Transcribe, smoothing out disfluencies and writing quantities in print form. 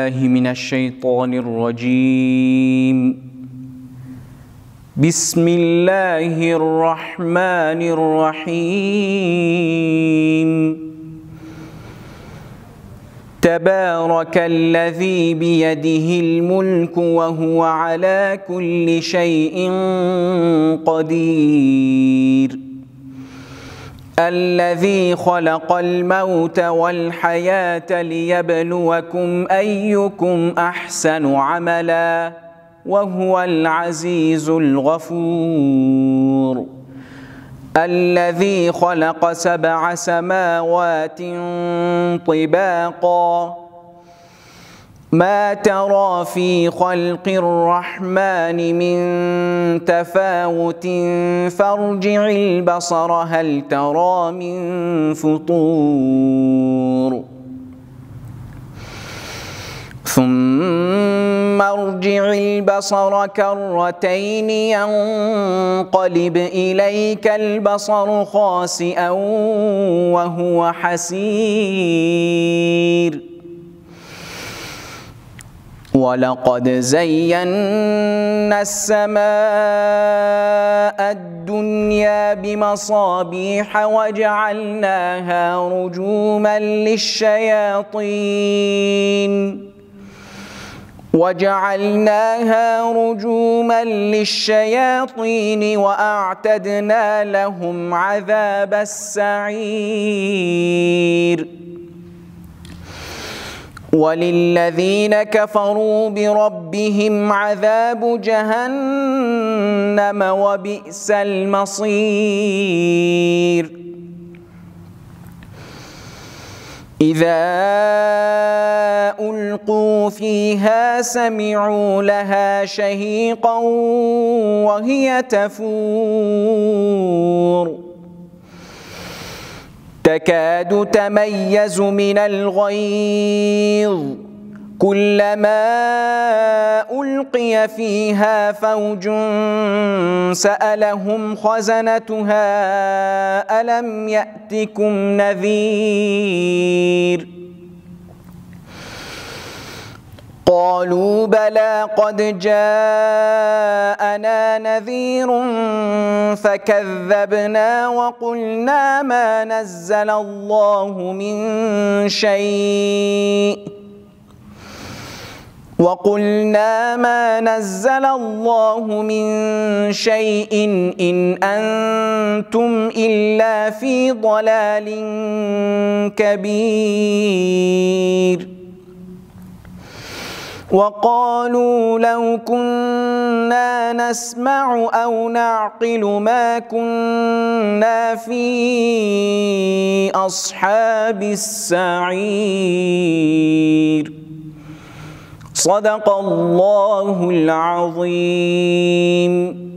بالله من الشيطان الرجيم. بسم الله الرحمن الرحيم. تبارك الذي بيده الملك وهو على كل شيء قدير. الذي خلق الموت والحياة ليبلوكم أيكم أحسن عملا وهو العزيز الغفور. الذي خلق 7 سماوات طباقا ما ترى في خلق الرحمن من تفاوت فارجع البصر هل ترى من فطور ثم ارجع البصر كرتين ينقلب إليك البصر خاسئا وهو حسير. ولقد زينا السماء الدنيا بمصابيح وجعلناها رجوما للشياطين وأعتدنا لهم عذاب السعير. وللذين كفروا بربهم عذاب جهنم وبئس المصير. إذا ألقوا فيها سمعوا لها شهيقا وهي تفور تكاد تميز من الغيظ كلما ألقي فيها فوج سألهم خزنتها ألم يأتكم نذير قالوا بلى قد جاءنا نذير فكذبنا وقلنا ما نزل الله من شيء إن أنتم إلا في ضلال كبير. وقالوا لو كنا نسمع أو نعقل ما كنا في أصحاب السعير. صدق الله العظيم.